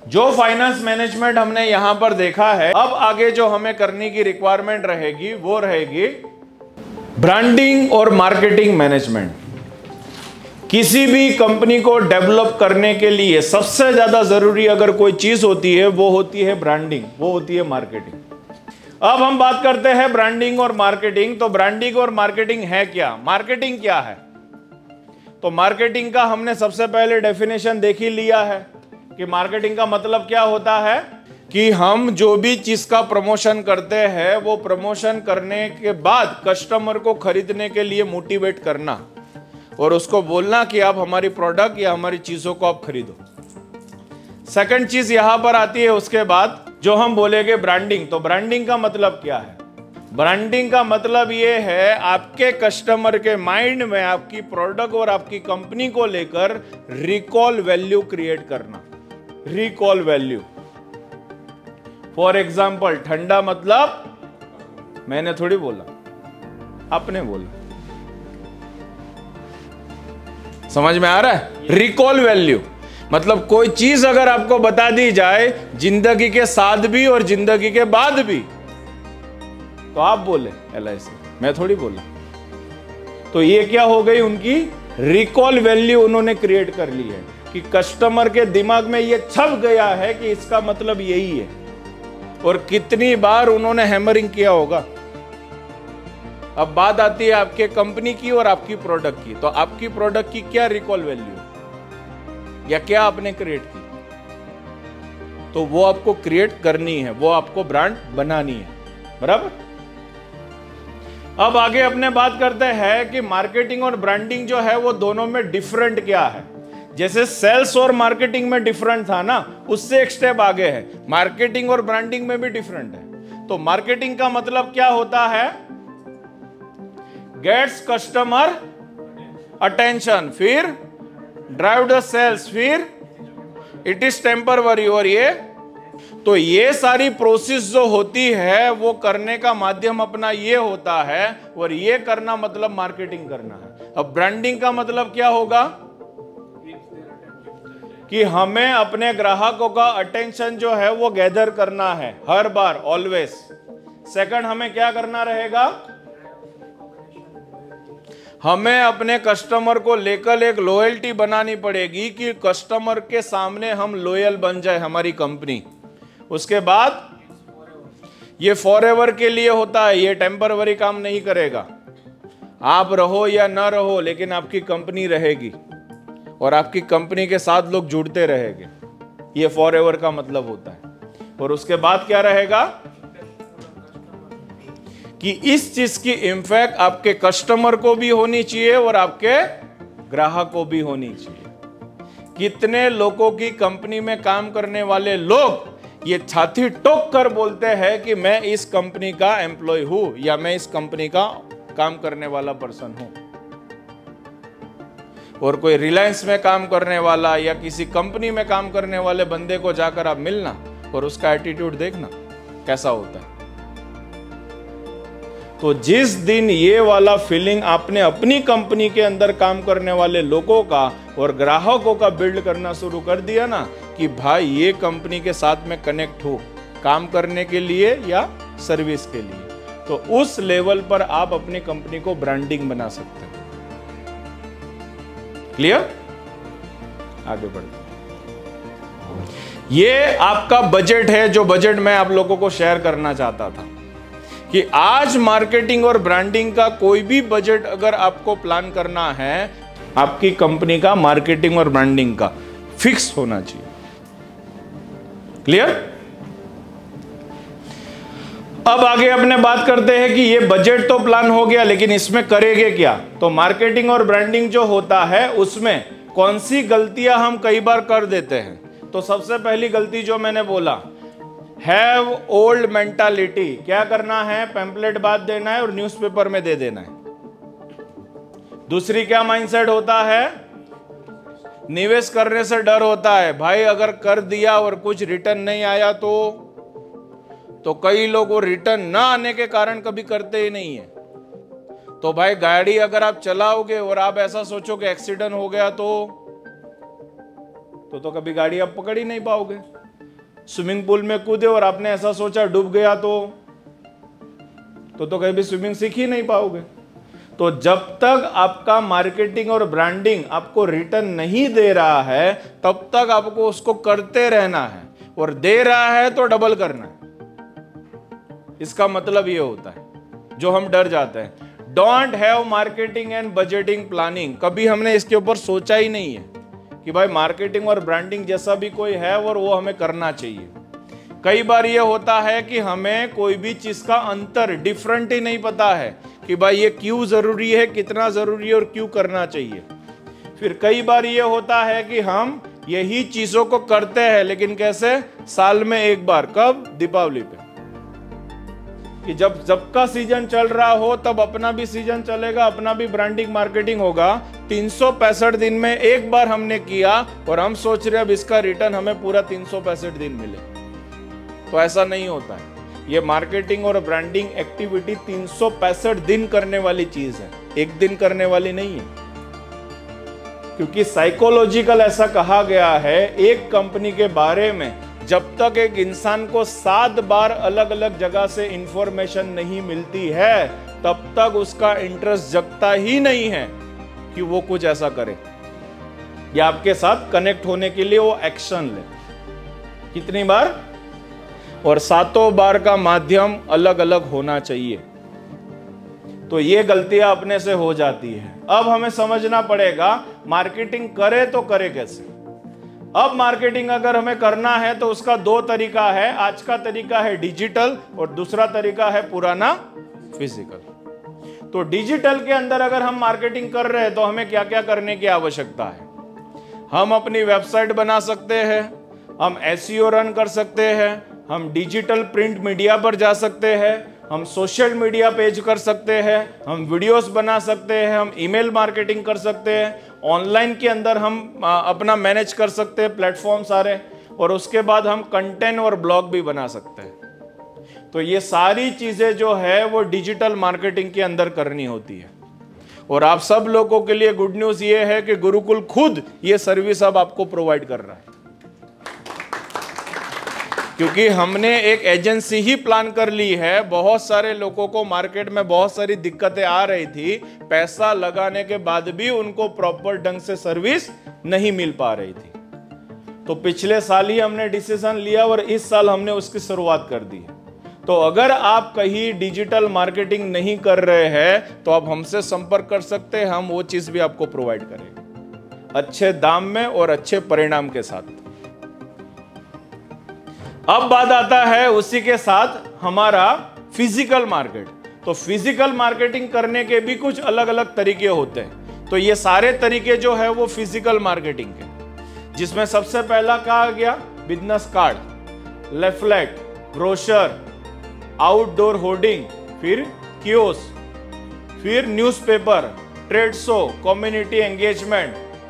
जो finance management हमने यहां पर देखा है, अब आगे जो हमें करने की रिक्वायरमेंट रहेगी वो रहेगी ब्रांडिंग और मार्केटिंग मैनेजमेंट। किसी भी कंपनी को डेवलप करने के लिए सबसे ज्यादा जरूरी अगर कोई चीज होती है वो होती है ब्रांडिंग, वो होती है मार्केटिंग। अब हम बात करते हैं ब्रांडिंग और मार्केटिंग। तो ब्रांडिंग और मार्केटिंग है क्या, मार्केटिंग क्या है? तो मार्केटिंग का हमने सबसे पहले डेफिनेशन देख ही लिया है कि मार्केटिंग का मतलब क्या होता है कि हम जो भी चीज का प्रमोशन करते हैं वो प्रमोशन करने के बाद कस्टमर को खरीदने के लिए मोटिवेट करना और उसको बोलना कि आप हमारी प्रोडक्ट या हमारी चीजों को आप खरीदो। सेकंड चीज यहां पर आती है उसके बाद जो हम बोलेंगे ब्रांडिंग। तो ब्रांडिंग का मतलब क्या है? ब्रांडिंग का मतलब ये है आपके कस्टमर के माइंड में आपकी प्रोडक्ट और आपकी कंपनी को लेकर रिकॉल वैल्यू क्रिएट करना। रिकॉल वैल्यू, फॉर एग्जाम्पल ठंडा मतलब मैंने थोड़ी बोला, आपने बोला। समझ में आ रहा है? रिकॉल वैल्यू मतलब कोई चीज अगर आपको बता दी जाए जिंदगी के साथ भी और जिंदगी के बाद भी, तो आप बोले LIC, मैं थोड़ी बोला। तो ये क्या हो गई, उनकी रिकॉल वैल्यू उन्होंने क्रिएट कर ली है कि कस्टमर के दिमाग में ये छप गया है कि इसका मतलब यही है। और कितनी बार उन्होंने हैमरिंग किया होगा। अब बात आती है आपके कंपनी की और आपकी प्रोडक्ट की। तो आपकी प्रोडक्ट की क्या रिकॉल वैल्यू या क्या आपने क्रिएट की, तो वो आपको क्रिएट करनी है, वो आपको ब्रांड बनानी है। बराबर। अब आगे अपने बात करते हैं कि मार्केटिंग और ब्रांडिंग जो है वो दोनों में डिफरेंट क्या है। जैसे सेल्स और मार्केटिंग में डिफरेंट था ना, उससे एक स्टेप आगे है, मार्केटिंग और ब्रांडिंग में भी डिफरेंट है। तो मार्केटिंग का मतलब क्या होता है? गेट्स कस्टमर अटेंशन, फिर ड्राइव द सेल्स, फिर इट इज टेम्पररी। और ये सारी प्रोसेस जो होती है वो करने का माध्यम अपना ये होता है, और ये करना मतलब मार्केटिंग करना है। अब ब्रांडिंग का मतलब क्या होगा कि हमें अपने ग्राहकों का अटेंशन जो है वो गैदर करना है हर बार, ऑलवेज। सेकंड, हमें क्या करना रहेगा? हमें अपने कस्टमर को लेकर एक लॉयल्टी बनानी पड़ेगी कि कस्टमर के सामने हम लॉयल बन जाए, हमारी कंपनी। उसके बाद ये फॉरएवर के लिए होता है, ये टेम्पररी काम नहीं करेगा। आप रहो या ना रहो, लेकिन आपकी कंपनी रहेगी और आपकी कंपनी के साथ लोग जुड़ते रहेंगे। ये फॉरएवर का मतलब होता है। और उसके बाद क्या रहेगा कि इस चीज की इंपैक्ट आपके कस्टमर को भी होनी चाहिए और आपके ग्राहक को भी होनी चाहिए। कितने लोगों की कंपनी में काम करने वाले लोग ये छाती ठोक कर बोलते हैं कि मैं इस कंपनी का एम्प्लॉय हूं या मैं इस कंपनी का काम करने वाला पर्सन हूं। और कोई रिलायंस में काम करने वाला या किसी कंपनी में काम करने वाले बंदे को जाकर आप मिलना और उसका एटीट्यूड देखना कैसा होता है। तो जिस दिन ये वाला फीलिंग आपने अपनी कंपनी के अंदर काम करने वाले लोगों का और ग्राहकों का बिल्ड करना शुरू कर दिया ना कि भाई ये कंपनी के साथ में कनेक्ट हो काम करने के लिए या सर्विस के लिए, तो उस लेवल पर आप अपनी कंपनी को ब्रांडिंग बना सकते हैं। क्लियर? आगे बढ़ते हैं। ये आपका बजट है, जो बजट मैं आप लोगों को शेयर करना चाहता था कि आज मार्केटिंग और ब्रांडिंग का कोई भी बजट अगर आपको प्लान करना है, आपकी कंपनी का मार्केटिंग और ब्रांडिंग का फिक्स होना चाहिए। क्लियर? अब आगे अपने बात करते हैं कि ये बजट तो प्लान हो गया, लेकिन इसमें करेंगे क्या? तो मार्केटिंग और ब्रांडिंग जो होता है उसमें कौन सी गलतियां हम कई बार कर देते हैं। तो सबसे पहली गलती जो मैंने बोला, हैव ओल्ड मेंटालिटी। क्या करना है? पैम्पलेट बात देना है और न्यूज़पेपर में दे देना है। दूसरी क्या माइंडसेट होता है? निवेश करने से डर होता है। भाई अगर कर दिया और कुछ रिटर्न नहीं आया तो कई लोग वो रिटर्न ना आने के कारण कभी करते ही नहीं है। तो भाई गाड़ी अगर आप चलाओगे और आप ऐसा सोचो कि एक्सीडेंट हो गया तो कभी गाड़ी आप पकड़ ही नहीं पाओगे। स्विमिंग पूल में कूदे और आपने ऐसा सोचा डूब गया तो कहीं भी स्विमिंग सीख ही नहीं पाओगे। तो जब तक आपका मार्केटिंग और ब्रांडिंग आपको रिटर्न नहीं दे रहा है तब तक आपको उसको करते रहना है, और दे रहा है तो डबल करना है। इसका मतलब ये होता है जो हम डर जाते हैं, don't have marketing and budgeting planning. कभी हमने इसके ऊपर सोचा ही नहीं है कि भाई मार्केटिंग और ब्रांडिंग जैसा भी कोई है और वो हमें करना चाहिए। कई बार ये होता है कि हमें कोई भी चीज का अंतर डिफरेंट ही नहीं पता है कि भाई ये क्यों जरूरी है, कितना जरूरी है और क्यों करना चाहिए। फिर कई बार ये होता है कि हम यही चीजों को करते हैं लेकिन कैसे, साल में एक बार, कब, दीपावली पे, कि जब का सीजन चल रहा हो तब अपना भी सीजन चलेगा, अपना भी ब्रांडिंग मार्केटिंग होगा। 365 दिन में एक बार हमने किया और हम सोच रहे अब इसका रिटर्न हमें पूरा 365 दिन मिले, तो ऐसा नहीं होता है। ये मार्केटिंग और ब्रांडिंग एक्टिविटी 365 दिन करने वाली चीज है, एक दिन करने वाली नहीं है। क्योंकि साइकोलॉजिकल ऐसा कहा गया है, एक कंपनी के बारे में जब तक एक इंसान को 7 बार अलग अलग जगह से इंफॉर्मेशन नहीं मिलती है तब तक उसका इंटरेस्ट जगता ही नहीं है कि वो कुछ ऐसा करे या आपके साथ कनेक्ट होने के लिए वो एक्शन ले। कितनी बार? और 7 बार का माध्यम अलग अलग होना चाहिए। तो ये गलतियां अपने से हो जाती है। अब हमें समझना पड़ेगा मार्केटिंग करे तो करे कैसे। अब मार्केटिंग अगर हमें करना है तो उसका 2 तरीका है। आज का तरीका है डिजिटल और दूसरा तरीका है पुराना फिजिकल। तो डिजिटल के अंदर अगर हम मार्केटिंग कर रहे हैं तो हमें क्या क्या करने की आवश्यकता है। हम अपनी वेबसाइट बना सकते हैं, हम एसईओ रन कर सकते हैं, हम डिजिटल प्रिंट मीडिया पर जा सकते हैं, हम सोशल मीडिया पेज कर सकते हैं, हम वीडियोस बना सकते हैं, हम ईमेल मार्केटिंग कर सकते हैं, ऑनलाइन के अंदर हम अपना मैनेज कर सकते हैं प्लेटफॉर्म सारे, और उसके बाद हम कंटेंट और ब्लॉग भी बना सकते हैं। तो ये सारी चीजें जो है वो डिजिटल मार्केटिंग के अंदर करनी होती है। और आप सब लोगों के लिए गुड न्यूज ये है कि गुरुकुल खुद ये सर्विस अब आपको प्रोवाइड कर रहा है, क्योंकि हमने एक एजेंसी ही प्लान कर ली है। बहुत सारे लोगों को मार्केट में बहुत सारी दिक्कतें आ रही थी, पैसा लगाने के बाद भी उनको प्रॉपर ढंग से सर्विस नहीं मिल पा रही थी। तो पिछले साल ही हमने डिसीजन लिया और इस साल हमने उसकी शुरुआत कर दी है। तो अगर आप कहीं डिजिटल मार्केटिंग नहीं कर रहे हैं तो आप हमसे संपर्क कर सकते हैं, हम वो चीज भी आपको प्रोवाइड करेंगे अच्छे दाम में और अच्छे परिणाम के साथ। अब बात आता है उसी के साथ हमारा फिजिकल मार्केट। तो फिजिकल मार्केटिंग करने के भी कुछ अलग अलग तरीके होते हैं। तो ये सारे तरीके जो है वो फिजिकल मार्केटिंग के, जिसमें सबसे पहला कहा गया business card, leaflet, brochure, outdoor hoarding, फिर कियोस्क, फिर newspaper, trade show, community engagement,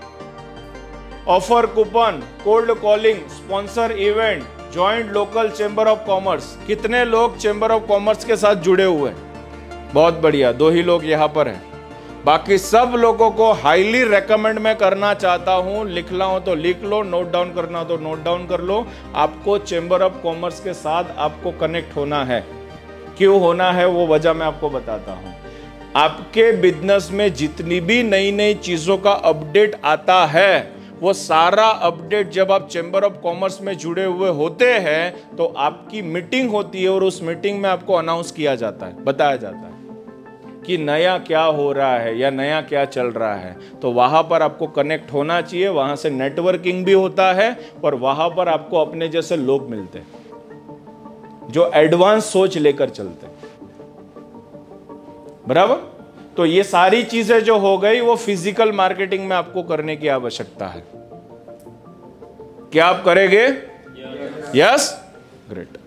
offer coupon, cold calling, sponsor event, joint local chamber of commerce. कितने लोग चेंबर ऑफ कॉमर्स के साथ जुड़े हुए हैं? बहुत बढ़िया, 2 ही लोग यहां पर हैं। बाकी सब लोगों को हाईली रेकमेंड मैं करना चाहता हूं, लिखना हो तो लिख लो, नोट डाउन करना हो तो नोट डाउन कर लो। आपको चेंबर ऑफ कॉमर्स के साथ आपको कनेक्ट होना है। क्यों होना है वो वजह मैं आपको बताता हूं। आपके बिजनेस में जितनी भी नई नई चीजों का अपडेट आता है वो सारा अपडेट जब आप चेंबर ऑफ कॉमर्स में जुड़े हुए होते हैं तो आपकी मीटिंग होती है और उस मीटिंग में आपको अनाउंस किया जाता है, बताया जाता है कि नया क्या हो रहा है या नया क्या चल रहा है। तो वहां पर आपको कनेक्ट होना चाहिए, वहां से नेटवर्किंग भी होता है और वहां पर आपको अपने जैसे लोग मिलते हैं जो एडवांस सोच लेकर चलते हैं, बराबर। तो ये सारी चीजें जो हो गई वो फिजिकल मार्केटिंग में आपको करने की आवश्यकता है। क्या आप करेंगे? Yes, great.